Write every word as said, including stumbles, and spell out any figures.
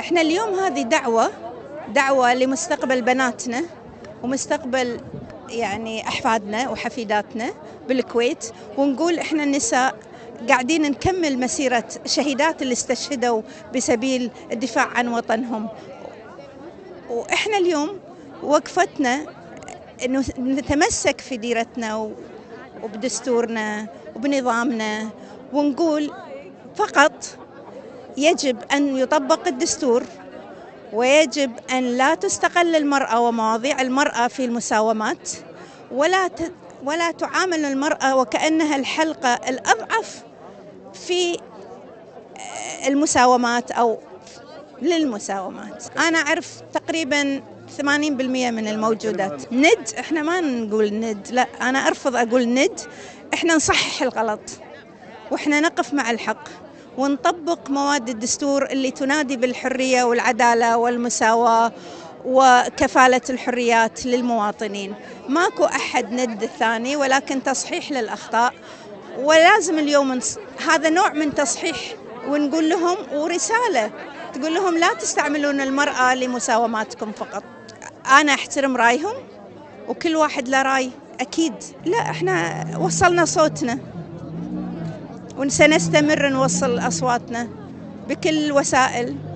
احنا اليوم هذه دعوة دعوة لمستقبل بناتنا ومستقبل يعني أحفادنا وحفيداتنا بالكويت، ونقول احنا النساء قاعدين نكمل مسيرة شهيدات اللي استشهدوا بسبيل الدفاع عن وطنهم. واحنا اليوم وقفتنا انه نتمسك في ديرتنا وبدستورنا وبنظامنا، ونقول فقط يجب أن يطبق الدستور، ويجب أن لا تستقل المرأة ومواضيع المرأة في المساومات، ولا ت... ولا تعامل المرأة وكأنها الحلقة الأضعف في المساومات أو للمساومات. أنا أعرف تقريباً ثمانين بالمئة من الموجودات ند. إحنا ما نقول ند، لا، أنا أرفض أقول ند. إحنا نصحح الغلط، وإحنا نقف مع الحق، ونطبق مواد الدستور اللي تنادي بالحرية والعدالة والمساواة وكفالة الحريات للمواطنين. ماكو أحد ند الثاني، ولكن تصحيح للأخطاء. ولازم اليوم نص... هذا نوع من تصحيح، ونقول لهم ورسالة تقول لهم لا تستعملون المرأة لمساوماتكم فقط. أنا أحترم رأيهم، وكل واحد له رأي أكيد. لا، إحنا وصلنا صوتنا وسنستمر نوصل أصواتنا بكل الوسائل.